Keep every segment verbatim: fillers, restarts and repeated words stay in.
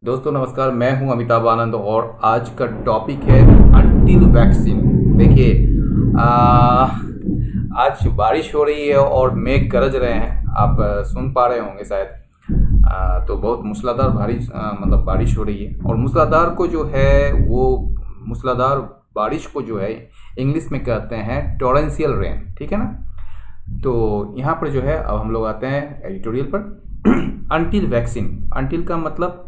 दोस्तों नमस्कार, मैं हूं अमिताभ आनंद और आज का टॉपिक है अंटिल वैक्सीन। देखिए, आज बारिश हो रही है और मेघ गरज रहे हैं, आप आ, सुन पा रहे होंगे शायद। आ, तो बहुत मूसलाधार बारिश आ, मतलब बारिश हो रही है। और मूसलाधार को जो है वो मूसलाधार बारिश को जो है इंग्लिश में कहते हैं टॉरेंशियल रेन, ठीक है ना। तो यहाँ पर जो है अब हम लोग आते हैं एडिटोरियल पर। अंटिल वैक्सीन, अंटिल का मतलब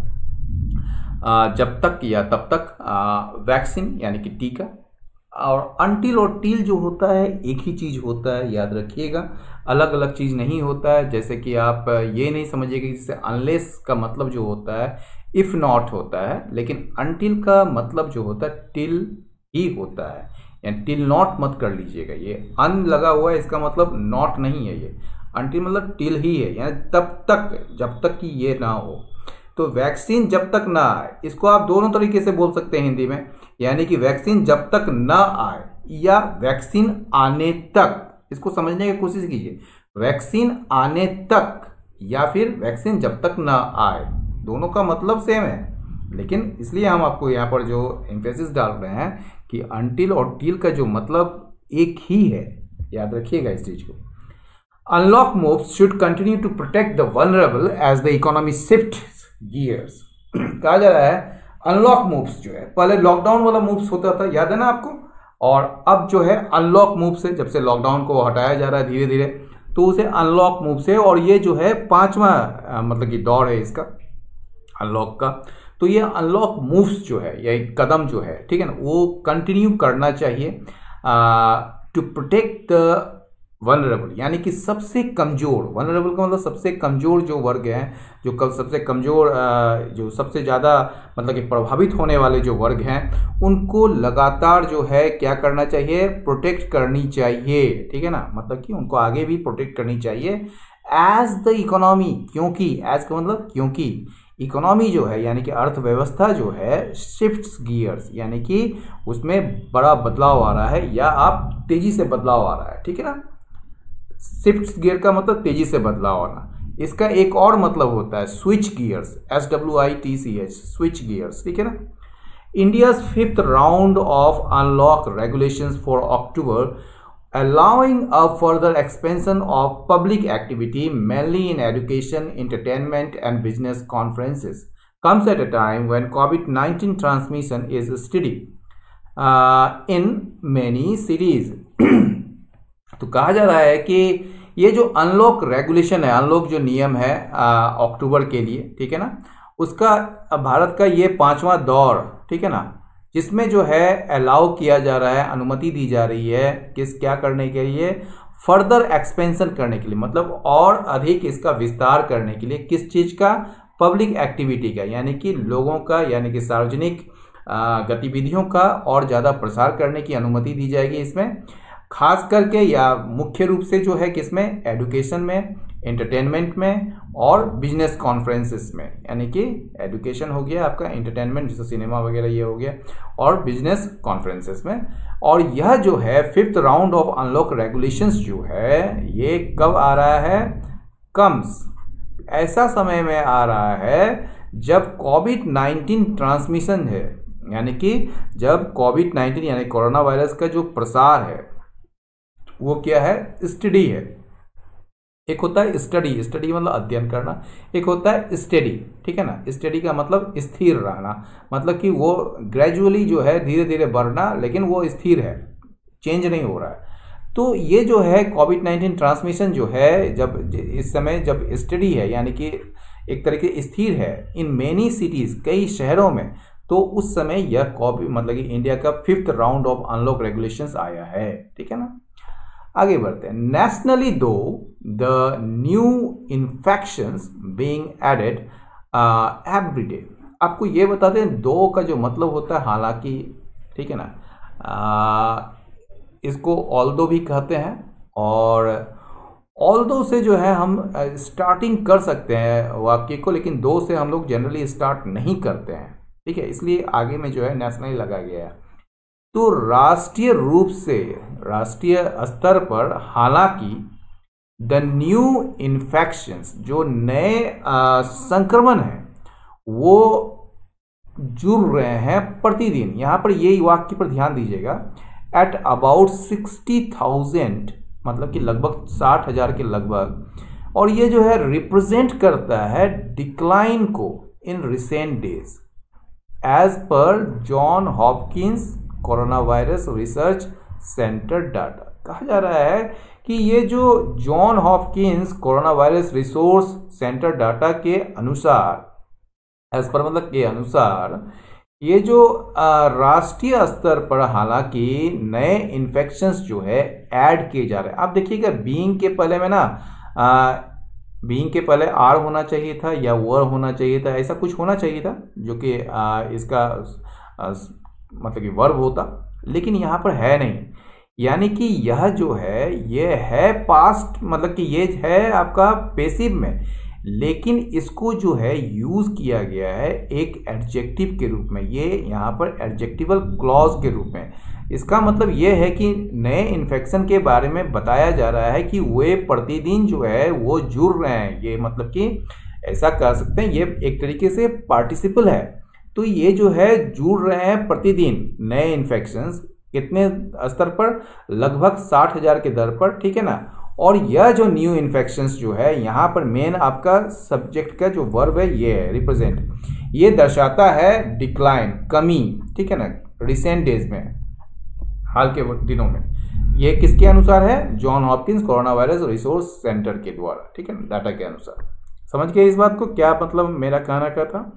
आ, जब तक या तब तक, वैक्सीन यानी कि टीका, और अंटिल और टील जो होता है एक ही चीज़ होता है, याद रखिएगा, अलग अलग चीज़ नहीं होता है। जैसे कि आप ये नहीं समझिएगा कि जैसे अनलेस का मतलब जो होता है इफ़ नॉट होता है, लेकिन अंटिल का मतलब जो होता है टिल ही होता है। यानी टिल नॉट मत कर लीजिएगा, ये अन लगा हुआ है, इसका मतलब नॉट नहीं है। ये अंटिल मतलब टिल ही है, यानी तब तक, जब तक कि ये ना हो। तो वैक्सीन जब तक ना आए, इसको आप दोनों तरीके से बोल सकते हैं हिंदी में, यानी कि वैक्सीन जब तक ना आए या वैक्सीन आने तक। इसको समझने की कोशिश कीजिए, वैक्सीन आने तक या फिर वैक्सीन जब तक ना आए, दोनों का मतलब सेम है। लेकिन इसलिए हम आपको यहाँ पर जो एम्फेसिस डाल रहे हैं कि अंटिल और टिल का जो मतलब एक ही है, याद रखिएगा इस चीज को। Unlock moves should continue to protect the vulnerable as the economy shifts gears. कहा जा रहा है अनलॉक मूव्स जो है, पहले लॉकडाउन वाला मूव्स होता था, याद है ना आपको, और अब जो है अनलॉक मूव्स है। जब से लॉकडाउन को हटाया जा रहा है धीरे धीरे, तो उसे अनलॉक मूव्स है। और ये जो है पांचवा मतलब कि दौर है इसका अनलॉक का। तो ये अनलॉक मूव्स जो है, या एक कदम जो है, ठीक है ना, वो कंटिन्यू करना चाहिए टू प्रोटेक्ट द वनरेबल, यानी कि सबसे कमजोर। वनरेबल का मतलब सबसे कमजोर जो वर्ग हैं, जो कल सबसे कमजोर, जो सबसे ज़्यादा मतलब कि प्रभावित होने वाले जो वर्ग हैं, उनको लगातार जो है क्या करना चाहिए, प्रोटेक्ट करनी चाहिए, ठीक है ना। मतलब कि उनको आगे भी प्रोटेक्ट करनी चाहिए एज द इकोनॉमी, क्योंकि एज का मतलब क्योंकि इकोनॉमी जो है, यानी कि अर्थव्यवस्था जो है, शिफ्ट्स गियर्स, यानी कि उसमें बड़ा बदलाव आ रहा है, या आप तेजी से बदलाव आ रहा है, ठीक है ना। शिफ्ट गियर का मतलब तेजी से बदलाव आना। इसका एक और मतलब होता है switch gears, S W I T C H, switch gears, ठीक है ना। India's fifth round of unlock regulations for October allowing a further expansion of public activity mainly in education, entertainment and business conferences comes at a time when COVID nineteen transmission is steady uh, in many cities. तो कहा जा रहा है कि ये जो unlock regulation है, unlock जो नियम है अक्टूबर के लिए, ठीक है ना, उसका भारत का ये पांचवा दौर, ठीक है ना, जिसमें जो है अलाउ किया जा रहा है, अनुमति दी जा रही है किस क्या करने के लिए, फर्दर एक्सपेंशन करने के लिए, मतलब और अधिक इसका विस्तार करने के लिए। किस चीज का, पब्लिक एक्टिविटी का, यानी कि लोगों का, यानी कि सार्वजनिक गतिविधियों का और ज़्यादा प्रसार करने की अनुमति दी जाएगी इसमें, खास करके या मुख्य रूप से जो है किसमें, एजुकेशन में, एंटरटेनमेंट में और बिजनेस कॉन्फ्रेंसेस में। यानी कि एजुकेशन हो गया आपका, एंटरटेनमेंट जैसे सिनेमा वगैरह ये हो गया, और बिजनेस कॉन्फ्रेंसेस में। और यह जो है fifth round of unlock regulations जो है, ये कब आ रहा है, कम्स, ऐसा समय में आ रहा है जब कोविड नाइन्टीन ट्रांसमिशन है, यानी कि जब कोविड नाइन्टीन यानी कोरोना वायरस का जो प्रसार है वो क्या है, स्टडी है। एक होता है स्टडी, स्टडी मतलब अध्ययन करना, एक होता है स्टडी, ठीक है ना। स्टडी का मतलब स्थिर रहना, मतलब कि वो ग्रेजुअली जो है धीरे धीरे बढ़ना, लेकिन वो स्थिर है, चेंज नहीं हो रहा है। तो ये जो है कोविड नाइन्टीन ट्रांसमिशन जो है, जब इस समय जब स्टडी है, यानी कि एक तरीके स्थिर है इन मेनी सिटीज, कई शहरों में, तो उस समय यह कोविड मतलब कि इंडिया का fifth round of unlock regulations आया है, ठीक है ना। आगे बढ़ते हैं। Nationally though the new infections being added every day. आपको ये बताते हैं दो का जो मतलब होता है हालांकि, ठीक है ना, आ, इसको ऑल्दो भी कहते हैं, और ऑल्दो से जो है हम स्टार्टिंग कर सकते हैं वाक्य को, लेकिन दो से हम लोग जनरली स्टार्ट नहीं करते हैं, ठीक है, इसलिए आगे में जो है नेशनली लगा गया है। तो राष्ट्रीय रूप से, राष्ट्रीय स्तर पर, हालांकि द न्यू इन्फेक्शंस, जो नए संक्रमण हैं, वो जुड़ रहे हैं प्रतिदिन। यहाँ पर ये वाक्य पर ध्यान दीजिएगा, एट अबाउट सिक्सटी थाउजेंड, मतलब कि लगभग साठ हजार के लगभग। और ये जो है रिप्रेजेंट करता है डिक्लाइन को in recent days as per John Hopkins corona virus research centre data. कहा जा रहा है कि ये जो John Hopkins corona virus resource centre data के अनुसार, एज पर मतलब के अनुसार, ये जो राष्ट्रीय स्तर पर हालांकि नए इन्फेक्शंस जो है ऐड किए जा रहे हैं। आप देखिएगा बीइंग के पहले में ना बीइंग के पहले आर होना चाहिए था या वर होना चाहिए था, ऐसा कुछ होना चाहिए था जो कि इसका आ, मतलब कि वर्ब होता, लेकिन यहाँ पर है नहीं। यानी कि यह जो है ये है पास्ट, मतलब कि ये है आपका पेसिव में, लेकिन इसको जो है यूज किया गया है एक एडजेक्टिव के रूप में। ये यहाँ पर एडजेक्टिवल क्लॉज के रूप में। इसका मतलब ये है कि नए इन्फेक्शन के बारे में बताया जा रहा है कि वे प्रतिदिन जो है वो जुड़ रहे हैं। ये मतलब कि ऐसा कह सकते हैं, ये एक तरीके से पार्टिसिपल है। तो ये जो है जुड़ रहे हैं प्रतिदिन नए इन्फेक्शंस, कितने स्तर पर, लगभग साठ हजार के दर पर, ठीक है ना। और यह जो न्यू इन्फेक्शंस जो है, यहाँ पर मेन आपका सब्जेक्ट का जो वर्ब है ये है रिप्रेजेंट, ये दर्शाता है डिक्लाइन, कमी, ठीक है ना, रिसेंट डेज में, हाल के दिनों में। ये किसके अनुसार है? John Hopkins corona virus resource centre के द्वारा, ठीक है ना, डाटा के अनुसार। समझ गए इस बात को, क्या मतलब मेरा कहना क्या था?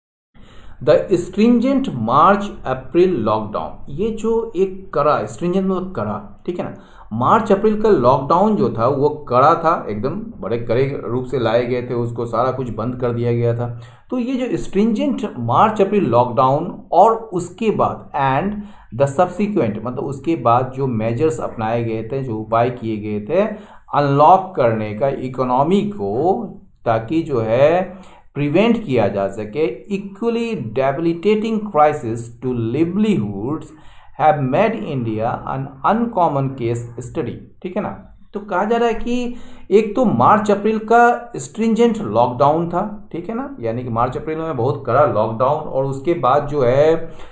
The stringent March April lockdown, ये जो एक कड़ा, स्ट्रिंजेंट मतलब कड़ा, ठीक है ना, मार्च अप्रैल का लॉकडाउन जो था वो कड़ा था, एकदम बड़े कड़े रूप से लाए गए थे, उसको सारा कुछ बंद कर दिया गया था। तो ये जो स्ट्रिंजेंट मार्च अप्रैल लॉकडाउन और उसके बाद एंड द सब्सिक्वेंट, मतलब उसके बाद जो मेजर्स अपनाए गए थे, जो उपाय किए गए थे अनलॉक करने का इकोनॉमी को, ताकि जो है प्रिवेंट किया जा सके equally debilitating crisis to livelihoods have made India an uncommon case study, ठीक है ना। तो कहा जा रहा है कि एक तो मार्च अप्रैल का स्ट्रिंजेंट लॉकडाउन था, ठीक है ना, यानी कि मार्च अप्रैल में बहुत कड़ा लॉकडाउन, और उसके बाद जो है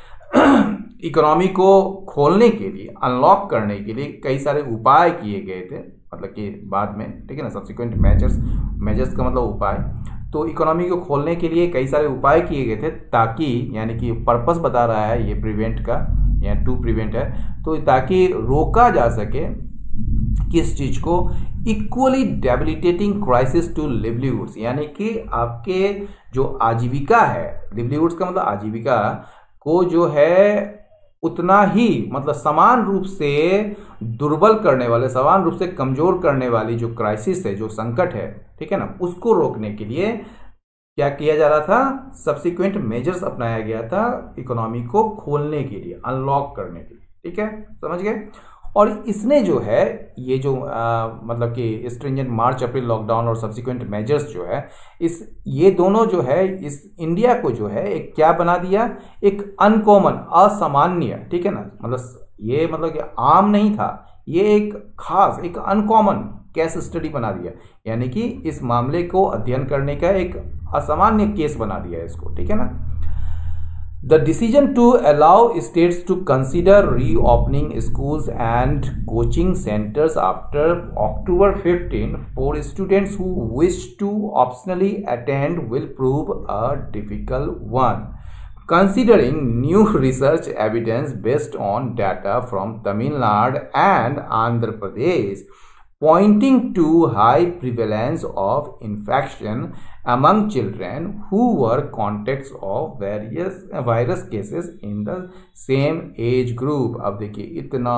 इकोनॉमी को खोलने के लिए, अनलॉक करने के लिए कई सारे उपाय किए गए थे, मतलब कि बाद में, ठीक है ना, सब्सिक्वेंट मेजर्स, मेजर्स का मतलब उपाय। तो इकोनॉमी को खोलने के लिए कई सारे उपाय किए गए थे, ताकि, यानी कि पर्पस बता रहा है ये प्रिवेंट का, या टू प्रिवेंट है, तो ताकि रोका जा सके किस चीज को, equally debilitating crisis to livelihoods, यानी कि आपके जो आजीविका है, लिवलीहुड्स का मतलब आजीविका को जो है उतना ही, मतलब समान रूप से दुर्बल करने वाले, समान रूप से कमजोर करने वाली जो क्राइसिस है, जो संकट है, ठीक है ना, उसको रोकने के लिए क्या किया जा रहा था? सब्सिक्वेंट मेजर्स अपनाया गया था इकोनॉमी को खोलने के लिए, अनलॉक करने के लिए, ठीक है, समझ गए। और इसने जो है ये जो आ, मतलब कि स्ट्रिंजेंट मार्च अप्रैल लॉकडाउन और सब्सिक्वेंट मेजर्स जो है, इस ये दोनों जो है इस इंडिया को जो है एक क्या बना दिया, एक अनकॉमन, असामान्य, ठीक है ना, मतलब ये मतलब कि आम नहीं था, ये एक खास, एक अनकॉमन केस स्टडी बना दिया, यानी कि इस मामले को अध्ययन करने का एक असामान्य केस बना दिया है इसको, ठीक है ना। The decision to allow states to consider reopening schools and coaching centers after October fifteenth for students who wish to optionally attend will prove a difficult one, considering new research evidence based on data from Tamil Nadu and Andhra Pradesh pointing to high prevalence of infection among children who were contacts of various virus cases in the same age group। अब देखिए इतना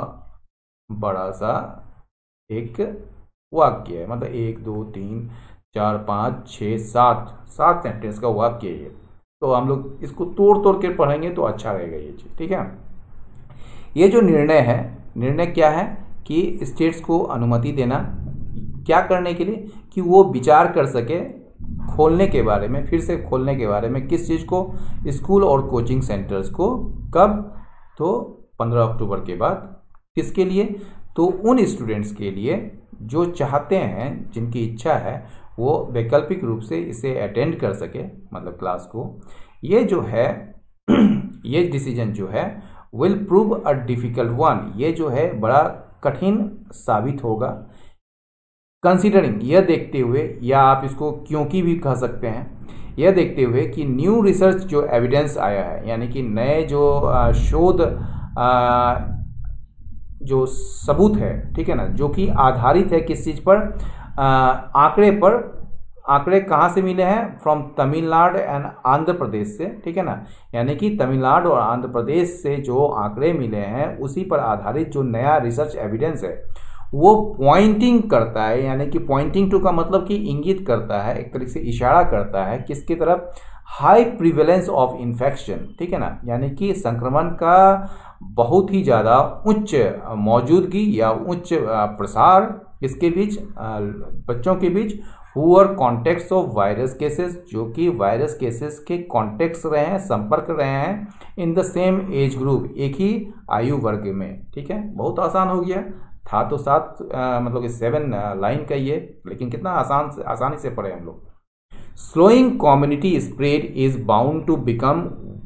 बड़ा सा एक वाक्य है, मतलब एक दो तीन चार पाँच छः सात सात सेंटेंस का वाक्य है, तो हम लोग इसको तोड़ तोड़ के पढ़ेंगे तो अच्छा रहेगा ये चीज़, ठीक है। ये जो निर्णय है, निर्णय क्या है कि स्टेट्स को अनुमति देना, क्या करने के लिए, कि वो विचार कर सके खोलने के बारे में, फिर से खोलने के बारे में, किस चीज़ को, स्कूल और कोचिंग सेंटर्स को, कब, तो पंद्रह अक्टूबर के बाद। किसके लिए? तो उन स्टूडेंट्स के लिए जो चाहते हैं, जिनकी इच्छा है वो वैकल्पिक रूप से इसे अटेंड कर सके, मतलब क्लास को। ये जो है ये डिसीजन जो है will prove a difficult one, ये जो है बड़ा कठिन साबित होगा। कंसीडरिंग, यह देखते हुए, या आप इसको क्योंकि भी कह सकते हैं, यह देखते हुए कि न्यू रिसर्च जो एविडेंस आया है, यानी कि नए जो शोध जो सबूत है, ठीक है ना, जो कि आधारित है किस चीज़ पर, आंकड़े पर। आंकड़े कहाँ से मिले हैं? फ्रॉम तमिलनाडु एंड आंध्र प्रदेश से, ठीक है ना, यानी कि तमिलनाडु और आंध्र प्रदेश से जो आंकड़े मिले हैं उसी पर आधारित जो नया रिसर्च एविडेंस है वो पॉइंटिंग करता है, यानी कि पॉइंटिंग टू का मतलब कि इंगित करता है, एक तरीके से इशारा करता है किसकी तरफ? हाई प्रिवेलेंस ऑफ इन्फेक्शन, ठीक है ना, यानी कि संक्रमण का बहुत ही ज़्यादा उच्च मौजूदगी या उच्च प्रसार इसके बीच, बच्चों के बीच, who are contacts of virus cases, जो कि वायरस केसेस के कॉन्टेक्ट्स रहे हैं, संपर्क रहे हैं, in the same age group, एक ही आयु वर्ग में, ठीक है। बहुत आसान हो गया, था तो सात मतलब कि सेवन लाइन का ये, लेकिन कितना आसान से आसानी से पढ़े हम लोग। Slowing community spread is bound to become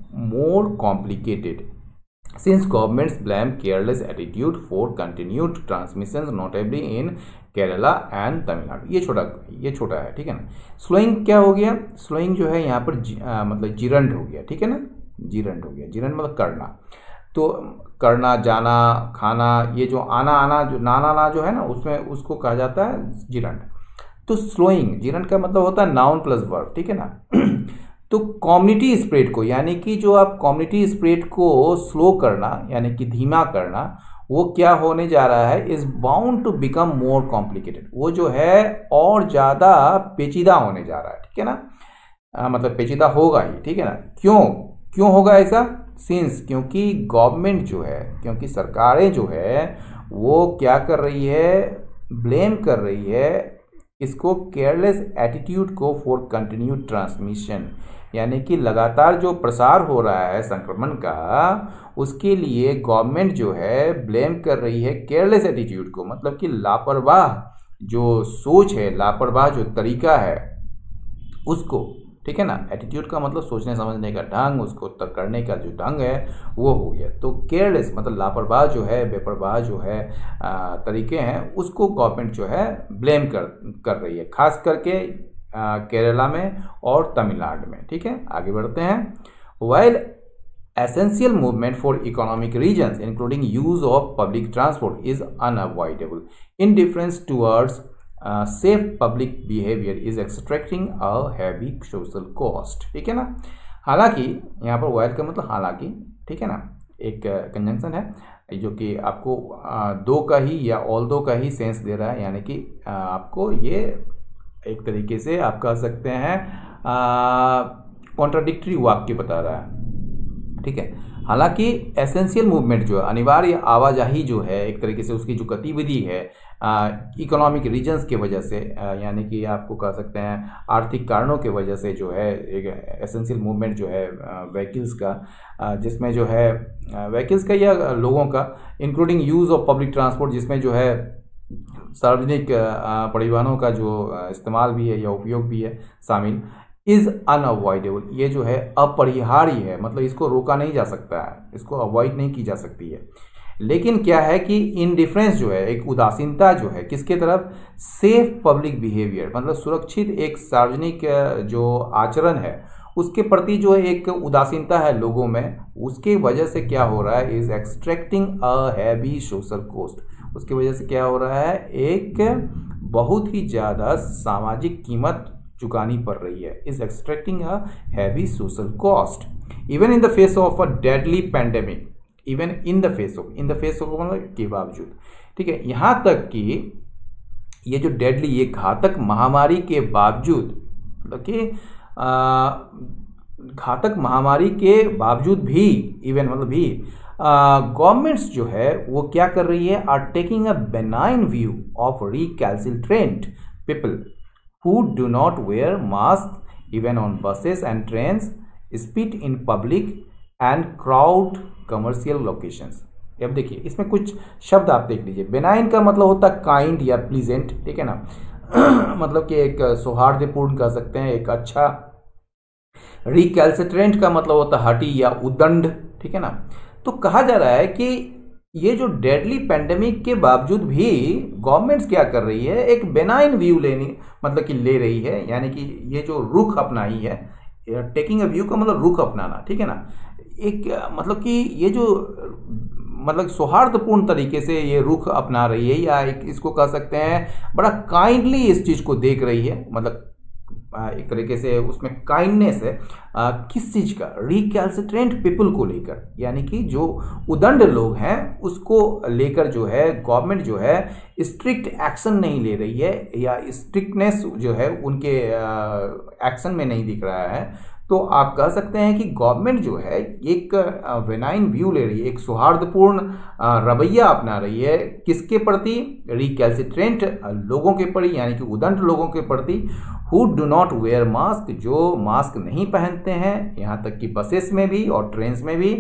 more complicated since governments blame careless attitude for continued transmissions notably in Kerala and Tamil. ये छोटा ये छोटा है, ठीक है ना। स्लोइंग क्या हो गया? स्लोइंग जो है यहाँ पर जी, आ, मतलब जीरंड हो गया, ठीक है ना, जीरंड हो गया। जीरंड मतलब करना, तो करना, जाना, खाना, ये जो आना आना जो नाना ना जो है ना, उसमें उसको कहा जाता है जीरंड। तो स्लोइंग, जीरंड का मतलब होता है नाउन प्लस वर्ब, ठीक है ना। तो कम्युनिटी स्प्रेड को, यानी कि जो आप कम्युनिटी स्प्रेड को स्लो करना, यानी कि धीमा करना, वो क्या होने जा रहा है? Is bound to become more complicated, वो जो है और ज़्यादा पेचीदा होने जा रहा है, ठीक है ना, आ, मतलब पेचीदा होगा ही, ठीक है ना। क्यों क्यों होगा ऐसा? सिंस, क्योंकि गवर्नमेंट जो है, क्योंकि सरकारें जो है वो क्या कर रही है? ब्लेम कर रही है इसको, केयरलेस एटीट्यूड को, फॉर कंटिन्यूड ट्रांसमिशन, यानी कि लगातार जो प्रसार हो रहा है संक्रमण का, उसके लिए गवर्नमेंट जो है ब्लेम कर रही है केयरलेस एटीट्यूड को, मतलब कि लापरवाह जो सोच है, लापरवाह जो तरीका है उसको, ठीक है ना। एटीट्यूड का मतलब सोचने समझने का ढंग, उसको तक करने का जो ढंग है वो हो गया। तो केयरलेस मतलब लापरवाह जो है, बेपरवाह जो है आ, तरीके हैं, उसको गवर्नमेंट जो है ब्लेम कर कर रही है, खास करके केरला में और तमिलनाडु में, ठीक है। आगे बढ़ते हैं। While essential movement for economic regions including use of public transport is unavoidable, indifference towards uh, safe public behavior is extracting a heavy social cost, ठीक है ना। हालांकि यहाँ पर वाइल का मतलब हालांकि, ठीक है ना, एक कंजंक्शन है जो कि आपको आ, दो का ही या ऑल दो का ही सेंस दे रहा है, यानी कि आ, आपको ये एक तरीके से आप कह सकते हैं कॉन्ट्राडिक्टरी वाक्य बता रहा है, ठीक है। हालांकि एसेंशियल मूवमेंट जो है, अनिवार्य आवाजाही जो है, एक तरीके से उसकी जो गतिविधि है इकोनॉमिक रीजन्स के वजह से, आ, यानी कि आपको कह सकते हैं आर्थिक कारणों के वजह से जो है एक एसेंशियल मूवमेंट जो है व्हीकल्स का, आ, जिसमें जो है व्हीकल्स का या लोगों का, including use of public transport, जिसमें जो है सार्वजनिक परिवहनों का जो इस्तेमाल भी है या उपयोग भी है शामिल, इज़ अनअवॉइडेबल, ये जो है अपरिहार्य है, मतलब इसको रोका नहीं जा सकता है, इसको अवॉइड नहीं की जा सकती है। लेकिन क्या है कि इनडिफरेंस जो है, एक उदासीनता जो है किसके तरफ? सेफ पब्लिक बिहेवियर, मतलब सुरक्षित एक सार्वजनिक जो आचरण है उसके प्रति जो है एक उदासीनता है लोगों में, उसके वजह से क्या हो रहा है? Is extracting a heavy social cost, उसकी वजह से क्या हो रहा है? एक बहुत ही ज़्यादा सामाजिक कीमत चुकानी पड़ रही है, is extracting a heavy social cost even in the face of a deadly pandemic, even in the face of, in the face of मतलब के बावजूद, ठीक है। यहाँ तक कि ये जो डेडली, ये घातक महामारी के बावजूद, मतलब कि घातक महामारी के बावजूद भी, इवन मतलब भी गवर्नमेंट्स जो है वो क्या कर रही है? Are taking a benign view of recalcitrant people who do not wear masks even on buses and trains, spit in public and crowd commercial locations। अब देखिए इसमें कुछ शब्द आप देख लीजिए। बेनाइन का मतलब होता है काइंड या प्लीजेंट, ठीक है ना। मतलब कि एक सौहार्दपूर्ण कह सकते हैं, एक अच्छा। रिकैल्सिट्रेंट का मतलब होता है हठी या उदंड, ठीक है ना। तो कहा जा रहा है कि ये जो डेडली पेंडेमिक के बावजूद भी गवर्नमेंट्स क्या कर रही है, एक बेनाइन व्यू लेनी मतलब कि ले रही है, यानी कि ये जो रुख अपनाई है, टेकिंग अ व्यू का मतलब रुख अपनाना, ठीक है ना। एक मतलब कि ये जो मतलब सौहार्दपूर्ण तरीके से ये रुख अपना रही है, या एक इसको कह सकते हैं बड़ा काइंडली इस चीज को देख रही है, मतलब एक तरीके से उसमें काइंडनेस है। आ, किस चीज का? रिकैल्सिट्रेंट पीपल को लेकर, यानी कि जो उदंड लोग हैं उसको लेकर जो है गवर्नमेंट जो है स्ट्रिक्ट एक्शन नहीं ले रही है, या स्ट्रिक्टनेस जो है उनके एक्शन में नहीं दिख रहा है। तो आप कह सकते हैं कि गवर्नमेंट जो है एक वेनाइन व्यू ले रही है, एक सौहार्दपूर्ण रवैया अपना रही है। किसके प्रति? रिकैल्सिट्रेंट लोगों के प्रति, यानी कि उदंड लोगों के प्रति, who do not wear masks, जो मास्क नहीं पहनते हैं, यहाँ तक कि बसेस में भी और ट्रेन में भी,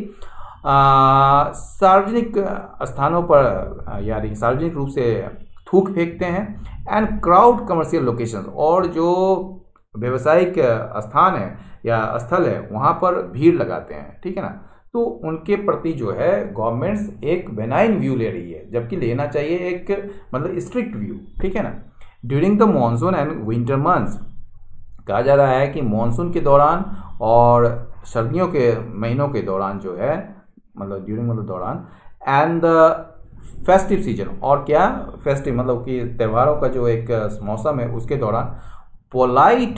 सार्वजनिक स्थानों पर यानी सार्वजनिक रूप से थूक फेंकते हैं। एंड क्राउड कमर्शियल लोकेशंस, और जो व्यवसायिक स्थान है या स्थल है वहाँ पर भीड़ लगाते हैं, ठीक है ना। तो उनके प्रति जो है गवर्नमेंट्स एक बेनाइन व्यू ले रही है, जबकि लेना चाहिए एक मतलब स्ट्रिक्ट व्यू, ठीक है ना। During the monsoon and winter months, कहा जा रहा है कि मानसून के दौरान और सर्दियों के महीनों के दौरान जो है, मतलब ड्यूरिंग मतलब दौरान, एंड द फेस्टिव सीजन, और क्या फेस्टिव मतलब कि त्योहारों का जो एक मौसम है उसके दौरान, पोलाइट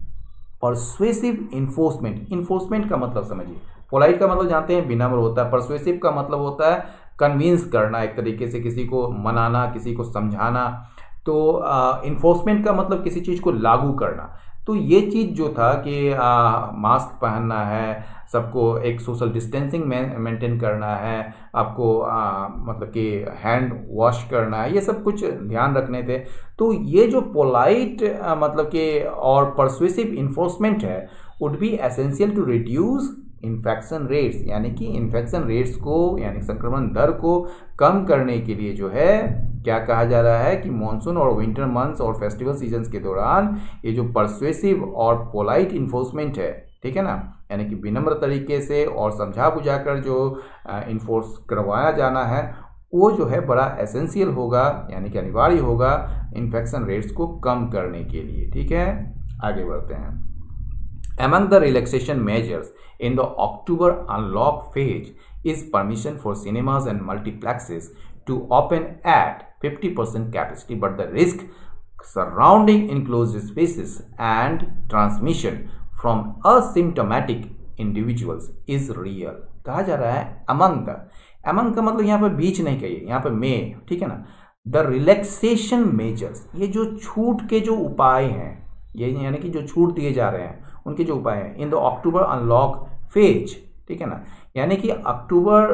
परसुएसिव इन्फोर्समेंट। इन्फोर्समेंट का मतलब समझिए, पोलाइट का मतलब जानते हैं विनम्र होता है, परसुएसिव का मतलब होता है कन्विंस करना, एक तरीके से किसी को मनाना, किसी को समझाना। तो इन्फोर्समेंट का मतलब किसी चीज़ को लागू करना। तो ये चीज़ जो था कि आ, मास्क पहनना है, सबको एक सोशल डिस्टेंसिंग मेंटेन करना है, आपको आ, मतलब कि हैंड वॉश करना है, ये सब कुछ ध्यान रखने थे। तो ये जो पोलाइट मतलब कि और परसुएसिव इन्फोर्समेंट है, would be essential to reduce infection rates, यानी कि इन्फेक्शन रेट्स को यानी संक्रमण दर को कम करने के लिए जो है क्या कहा जा रहा है कि मॉनसून और विंटर मंथ्स और फेस्टिवल सीजन्स के दौरान ये जो परसुएसिव और पोलाइट इन्फोर्समेंट है, ठीक है ना, यानी कि विनम्र तरीके से और समझा बुझाकर जो इन्फोर्स करवाया जाना है, वो जो है बड़ा एसेंशियल होगा, यानी कि अनिवार्य होगा इन्फेक्शन रेट्स को कम करने के लिए, ठीक है। आगे बढ़ते हैं। Among the relaxation measures in the October unlock phase is permission for cinemas and multiplexes to open at fifty percent capacity, but the risk surrounding enclosed spaces and transmission from asymptomatic individuals is real. कहा जा रहा है among the, among का मतलब यहाँ पर बीच नहीं कहिए, यहाँ पर में, ठीक है ना। The relaxation measures, ये जो छूट के जो उपाय हैं, ये यानी कि जो छूट दिए जा रहे हैं उनके जो उपाय हैं, in the October unlock phase, ठीक है ना, यानी कि अक्टूबर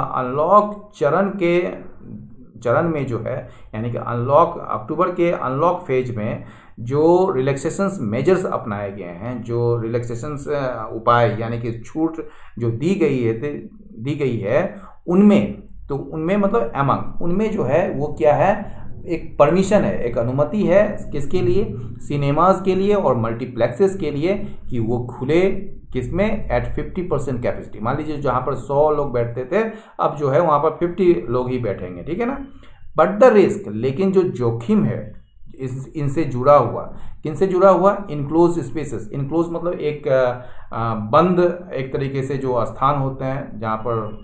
अनलॉक चरण के चरण में जो है, यानी कि अनलॉक अक्टूबर के अनलॉक फेज में जो रिलैक्सेशंस मेजर्स अपनाए गए हैं, जो रिलैक्सेशंस उपाय यानी कि छूट जो दी गई है दी गई है उनमें, तो उनमें मतलब एमंग, उनमें जो है वो क्या है, एक परमिशन है, एक अनुमति है, किसके लिए? सिनेमाज के लिए और मल्टीप्लेक्सेस के लिए, कि वो खुले किसमें? At fifty percent capacity. मान लीजिए जहां पर सौ लोग बैठते थे, अब जो है वहां पर फिफ्टी लोग ही बैठेंगे, ठीक है ना। बट द रिस्क, लेकिन जो जोखिम है इस इनसे जुड़ा हुआ, किनसे जुड़ा हुआ? Enclose spaces. इनक्लोज मतलब एक आ, बंद एक तरीके से जो स्थान होते हैं जहां पर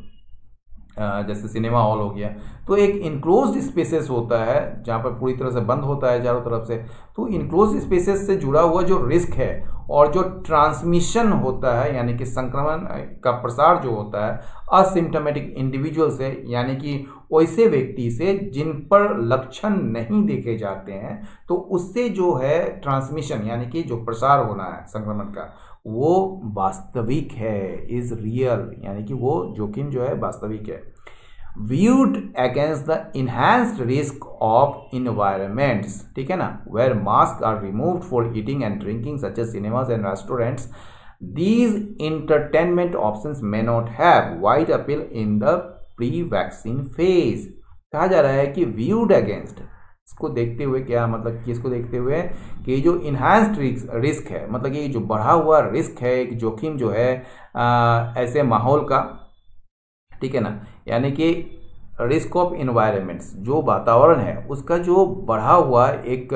जैसे सिनेमा हॉल हो गया, तो एक इनक्लोज्ड स्पेसेस होता है जहाँ पर पूरी तरह से बंद होता है चारों तरफ से। तो इनक्लोज्ड स्पेसेस से जुड़ा हुआ जो रिस्क है और जो ट्रांसमिशन होता है, यानी कि संक्रमण का प्रसार जो होता है असिम्टोमेटिक इंडिविजुअल से, यानी कि वैसे व्यक्ति से जिन पर लक्षण नहीं देखे जाते हैं, तो उससे जो है ट्रांसमिशन यानी कि जो प्रसार होना है संक्रमण का, वो वास्तविक है, इज रियल, यानी कि वो जोखिम जो है वास्तविक है। viewed against the enhanced risk of environments, ठीक है ना, where masks are removed for eating and drinking such as cinemas and restaurants, these entertainment options may not have wide appeal in the pre-vaccine phase। कहा जा रहा है कि viewed against, इसको देखते हुए क्या मतलब कि इसको देखते हुए कि जो इन्हांस्ड रिस्क है, मतलब कि जो बढ़ा हुआ रिस्क है, एक जोखिम जो है आ, ऐसे माहौल का, ठीक है ना, यानी कि रिस्क ऑफ इन्वायरमेंट्स, जो वातावरण है उसका जो बढ़ा हुआ एक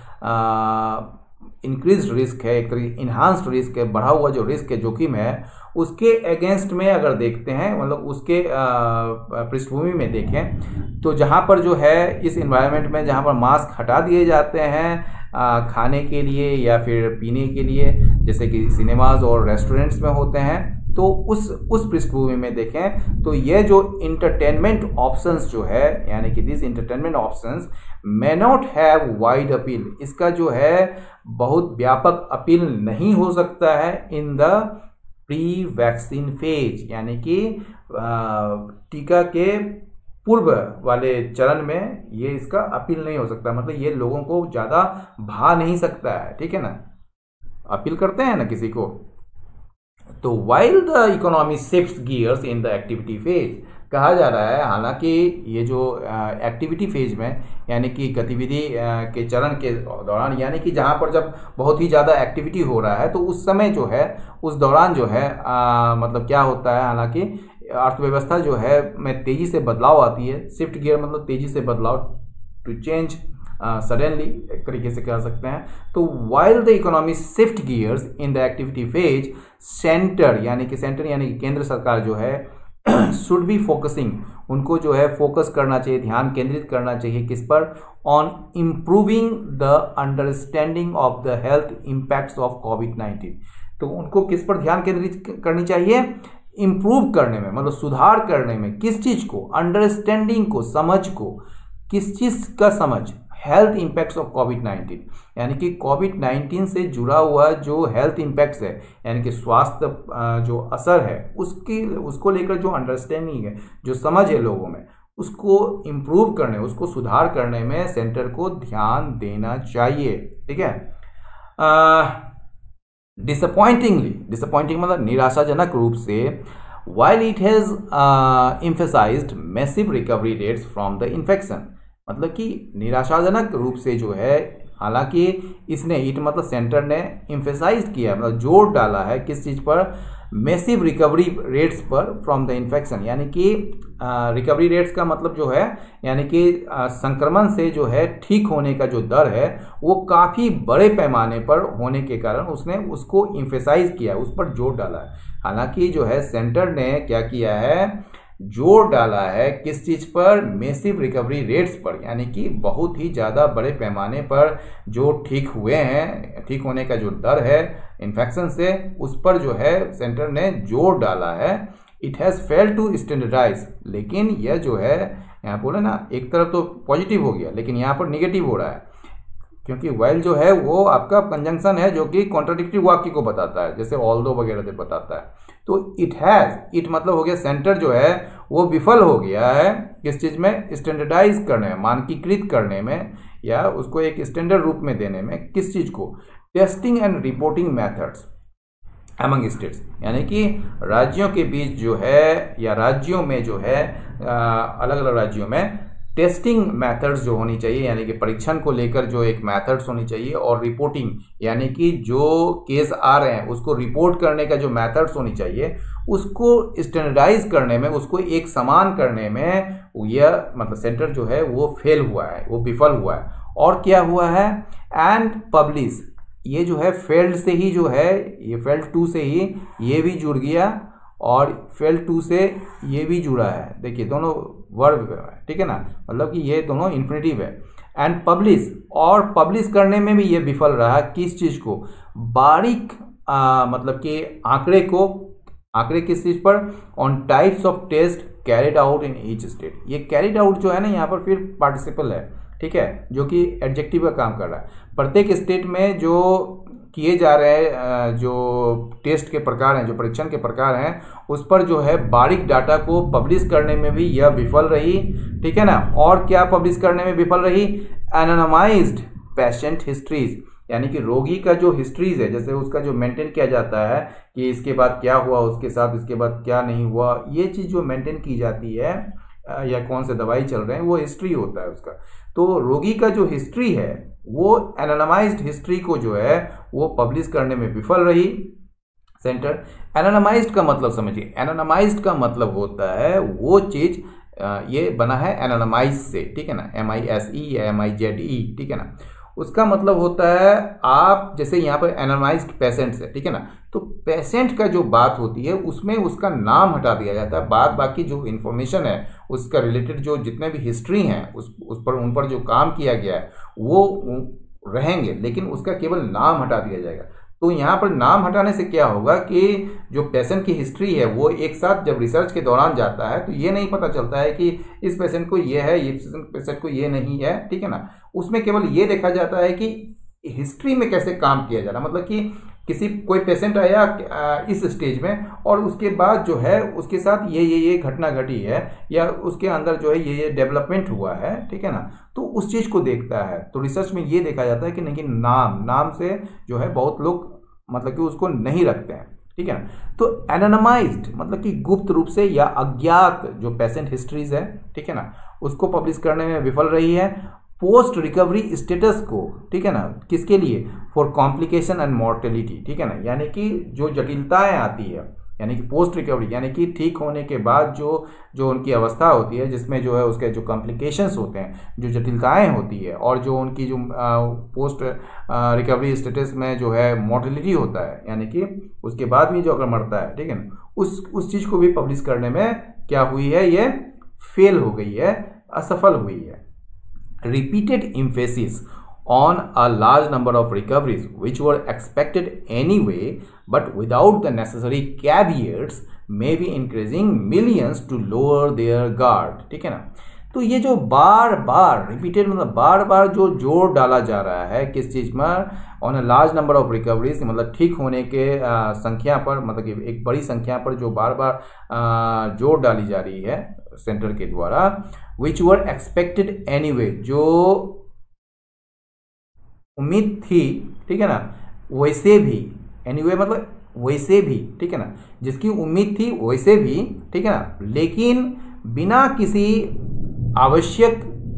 इंक्रीज रिस्क है, एक तरीके इन्हांस्ड रिस्क है, बढ़ा हुआ जो रिस्क है, जोखिम है, उसके अगेंस्ट में अगर देखते हैं, मतलब उसके पृष्ठभूमि में देखें तो जहाँ पर जो है इस इन्वायरमेंट में जहाँ पर मास्क हटा दिए जाते हैं आ, खाने के लिए या फिर पीने के लिए, जैसे कि सिनेमाज और रेस्टोरेंट्स में होते हैं, तो उस उस पृष्ठभूमि में देखें तो ये जो इंटरटेनमेंट ऑप्शंस जो है, यानी कि this entertainment options may not have wide appeal, इसका जो है बहुत व्यापक अपील नहीं हो सकता है in the pre vaccine phase, यानी कि टीका के पूर्व वाले चरण में ये इसका अपील नहीं हो सकता, मतलब ये लोगों को ज़्यादा भा नहीं सकता है, ठीक है ना। अपील करते हैं ना किसी को, तो while the economy shifts gears in the activity phase, कहा जा रहा है हालांकि ये जो एक्टिविटी फेज में, यानी कि गतिविधि के चरण के दौरान, यानी कि जहाँ पर जब बहुत ही ज़्यादा एक्टिविटी हो रहा है तो उस समय जो है, उस दौरान जो है आ, मतलब क्या होता है, हालांकि अर्थव्यवस्था जो है में तेज़ी से बदलाव आती है। शिफ्ट गियर मतलब तेज़ी से बदलाव, टू चेंज सडनली एक तरीके से कह सकते हैं। तो while the economy shift gears in the activity phase, centre यानी कि सेंटर यानी कि केंद्र सरकार जो है शुड बी फोकसिंग, उनको जो है फोकस करना चाहिए, ध्यान केंद्रित करना चाहिए किस पर, on improving the understanding of the health impacts of COVID nineteen. तो उनको किस पर ध्यान केंद्रित करनी चाहिए, इम्प्रूव करने में, मतलब सुधार करने में, किस चीज को, अंडरस्टैंडिंग को, समझ को, किस चीज का समझ, health impacts of COVID nineteen, यानी कि कोविड नाइन्टीन से जुड़ा हुआ जो हेल्थ इम्पैक्ट्स है, यानी कि स्वास्थ्य जो असर है उसकी, उसको लेकर जो अंडरस्टैंडिंग है, जो समझ है लोगों में, उसको इम्प्रूव करने, उसको सुधार करने में सेंटर को ध्यान देना चाहिए, ठीक है। डिसअपॉइंटिंगली, डिसअपॉइंटिंग मतलब निराशाजनक रूप से, while it has uh, emphasized massive recovery rates from the infection, मतलब कि निराशाजनक रूप से जो है, हालांकि इसने, इट मतलब सेंटर ने एम्फेसाइज किया, मतलब जोर डाला है किस चीज़ पर, मैसिव रिकवरी रेट्स पर फ्रॉम द इन्फेक्शन, यानी कि रिकवरी रेट्स का मतलब जो है, यानी कि संक्रमण से जो है ठीक होने का जो दर है वो काफ़ी बड़े पैमाने पर होने के कारण उसने उसको एम्फेसाइज किया, उस पर जोर डाला है। हालांकि जो है सेंटर ने क्या किया है, जोर डाला है किस चीज़ पर, मैसिव रिकवरी रेट्स पर, यानी कि बहुत ही ज़्यादा बड़े पैमाने पर जो ठीक हुए हैं, ठीक होने का जो दर है इन्फेक्शन से, उस पर जो है सेंटर ने जोर डाला है। It has failed to standardise, लेकिन यह जो है, यहाँ बोले ना, एक तरफ तो पॉजिटिव हो गया लेकिन यहाँ पर निगेटिव हो रहा है, क्योंकि वाइल जो है वो आपका कंजंक्शन है जो कि कॉन्ट्राडिक्टरी वाक्य को बताता है, जैसे ऑल्दो वगैरह से बताता है। तो इट हैज़, इट मतलब हो गया सेंटर जो है वो विफल हो गया है किस चीज़ में, स्टैंडर्डाइज करने में, मानकीकृत करने में, या उसको एक स्टैंडर्ड रूप में देने में, किस चीज़ को, testing and reporting methods among states, यानी कि राज्यों के बीच जो है, या राज्यों में जो है, अलग अलग राज्यों में टेस्टिंग मेथड्स जो होनी चाहिए, यानी कि परीक्षण को लेकर जो एक मेथड्स होनी चाहिए, और रिपोर्टिंग यानी कि जो केस आ रहे हैं उसको रिपोर्ट करने का जो मेथड्स होनी चाहिए, उसको स्टैंडर्डाइज करने में, उसको एक समान करने में यह मतलब सेंटर जो है वो फेल हुआ है, वो विफल हुआ है। और क्या हुआ है, एंड पब्लिश, ये जो है फेल्ड से ही जो है, ये फेल्ड टू से ही ये भी जुड़ गया, और फेल्ड टू से ये भी जुड़ा है, देखिए दोनों वर्ब है, ठीक है ना, मतलब कि ये दोनों इन्फिनेटिव है। एंड पब्लिश, और पब्लिश करने में भी ये विफल रहा, किस चीज़ को, बारीक आ, मतलब कि आंकड़े को, आंकड़े किस चीज़ पर, on types of test carried out in each state. ये कैरिड आउट जो है ना, यहाँ पर फिर पार्टिसिपल है, ठीक है, जो कि एडजेक्टिव का काम कर रहा है। प्रत्येक स्टेट में जो किए जा रहे हैं जो टेस्ट के प्रकार हैं, जो परीक्षण के प्रकार हैं, उस पर जो है बारीक डाटा को पब्लिश करने में भी यह विफल रही, ठीक है ना। और क्या पब्लिश करने में विफल रही, एनोनिमाइज्ड पेशेंट हिस्ट्रीज, यानी कि रोगी का जो हिस्ट्रीज है, जैसे उसका जो मेंटेन किया जाता है कि इसके बाद क्या हुआ उसके साथ, इसके बाद क्या नहीं हुआ, ये चीज़ जो मेंटेन की जाती है, या कौन से दवाई चल रहे हैं, वो हिस्ट्री होता है उसका। तो रोगी का जो हिस्ट्री है वो एनानमाइज्ड हिस्ट्री को जो है वो पब्लिश करने में विफल रही सेंटर। एनानमाइज्ड का मतलब समझिए, एनानमाइज्ड का मतलब होता है वो चीज, ये बना है एनानमाइज से, ठीक है ना, एम आई एस ई या एम आई जेड ई, ठीक है ना। उसका मतलब होता है आप जैसे यहाँ पर एनानाइज्ड पेशेंट्स है, ठीक है ना, तो पेशेंट का जो बात होती है उसमें उसका नाम हटा दिया जाता है, बाद बाकी जो इन्फॉर्मेशन है उसका रिलेटेड जो जितने भी हिस्ट्री हैं उस उस पर उन पर जो काम किया गया है वो रहेंगे, लेकिन उसका केवल नाम हटा दिया जाएगा। तो यहाँ पर नाम हटाने से क्या होगा कि जो पेशेंट की हिस्ट्री है वो एक साथ जब रिसर्च के दौरान जाता है तो ये नहीं पता चलता है कि इस पेशेंट को ये है, ये पेशेंट को ये नहीं है, ठीक है ना। उसमें केवल ये देखा जाता है कि हिस्ट्री में कैसे काम किया जा रहा, मतलब कि किसी कोई पेशेंट आया इस स्टेज में और उसके बाद जो है उसके साथ ये ये ये घटना घटी है या उसके अंदर जो है ये ये डेवलपमेंट हुआ है, ठीक है ना, तो उस चीज़ को देखता है। तो रिसर्च में ये देखा जाता है कि नहीं, नाम नाम से जो है बहुत लोग मतलब कि उसको नहीं रखते हैं, ठीक है ना। तो एनानमाइज्ड मतलब कि गुप्त रूप से या अज्ञात जो पेशेंट हिस्ट्रीज है, ठीक है ना, उसको पब्लिश करने में विफल रही है। पोस्ट रिकवरी स्टेटस को, ठीक है ना, किसके लिए, फॉर कॉम्प्लिकेशन एंड मॉर्टेलिटी, ठीक है ना, यानी कि जो जटिलताएं आती है, यानी कि पोस्ट रिकवरी यानी कि ठीक होने के बाद जो जो उनकी अवस्था होती है जिसमें जो है उसके जो कॉम्प्लिकेशंस होते हैं, जो जटिलताएं होती है और जो उनकी जो पोस्ट रिकवरी स्टेटस में जो है मॉर्टेलिटी होता है, यानी कि उसके बाद भी जो अगर मरता है, ठीक है ना, उस उस चीज़ को भी पब्लिश करने में क्या हुई है, ये फेल हो गई है, असफल हुई है। Repeated emphasis on a large number of recoveries which were expected anyway but without the necessary caveats may be encouraging millions to lower their guard, ठीक है ना। तो ये जो बार बार रिपीटेड मतलब बार बार जो जोर डाला जा रहा है किस चीज़ में, on a large number of recoveries, मतलब ठीक होने के आ, संख्या पर, मतलब कि एक बड़ी संख्या पर जो बार बार आ, जोर डाली जा रही है सेंटर के द्वारा, विच वर एक्सपेक्टेड एनीवे, जो उम्मीद थी, ठीक है ना, वैसे भी, एनीवे मतलब वैसे भी, ठीक है ना, जिसकी उम्मीद थी वैसे भी, ठीक है ना, लेकिन बिना किसी आवश्यक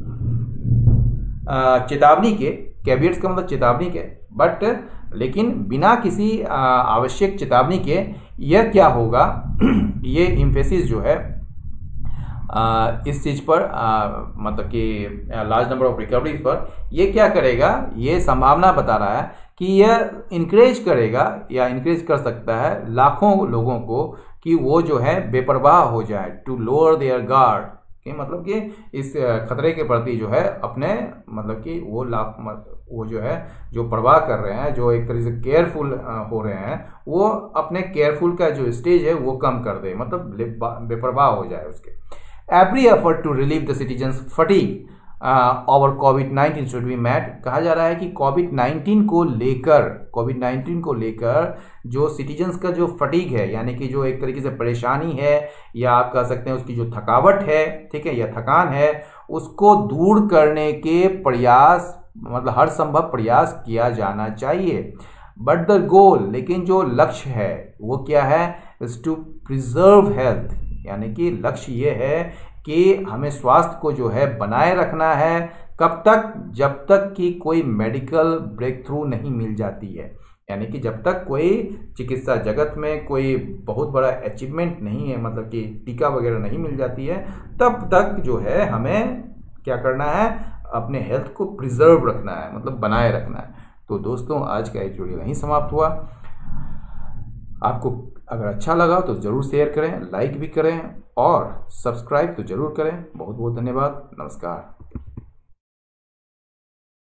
चेतावनी के, कैवियट्स का मतलब चेतावनी के, बट लेकिन बिना किसी आवश्यक चेतावनी के यह क्या होगा, ये इम्फेसिस जो है आ, इस चीज़ पर आ, मतलब कि लार्ज नंबर ऑफ रिकवरीज पर ये क्या करेगा, ये संभावना बता रहा है कि यह इनक्रेज करेगा या इनक्रेज कर सकता है लाखों लोगों को कि वो जो है बेपरवाह हो जाए, टू लोअर देयर गार्ड, कि मतलब कि इस खतरे के प्रति जो है अपने मतलब कि वो लाभ वो जो है जो परवाह कर रहे हैं, जो एक तरह से केयरफुल हो रहे हैं, वो अपने केयरफुल का जो स्टेज है वो कम कर दे, मतलब बेपरवाह हो जाए उसके। Every effort to relieve the citizens' fatigue uh, over COVID nineteen should be made। कहा जा रहा है कि कोविड नाइन्टीन को लेकर कोविड नाइन्टीन को लेकर जो सिटीजन्स का जो फटीग है, यानी कि जो एक तरीके से परेशानी है या आप कह सकते हैं उसकी जो थकावट है, ठीक है, या थकान है, उसको दूर करने के प्रयास, मतलब हर संभव प्रयास किया जाना चाहिए। बट द गोल, लेकिन जो लक्ष्य है वो क्या है, इज टू प्रिजर्व हेल्थ, यानी कि लक्ष्य ये है कि हमें स्वास्थ्य को जो है बनाए रखना है। कब तक, जब तक कि कोई मेडिकल ब्रेक थ्रू नहीं मिल जाती है, यानी कि जब तक कोई चिकित्सा जगत में कोई बहुत बड़ा अचीवमेंट नहीं है, मतलब कि टीका वगैरह नहीं मिल जाती है, तब तक जो है हमें क्या करना है, अपने हेल्थ को प्रिजर्व रखना है, मतलब बनाए रखना है। तो दोस्तों आज का एक वीडियो यहीं समाप्त हुआ। आपको अगर अच्छा लगा तो ज़रूर शेयर करें, लाइक भी करें और सब्सक्राइब तो ज़रूर करें। बहुत बहुत धन्यवाद, नमस्कार।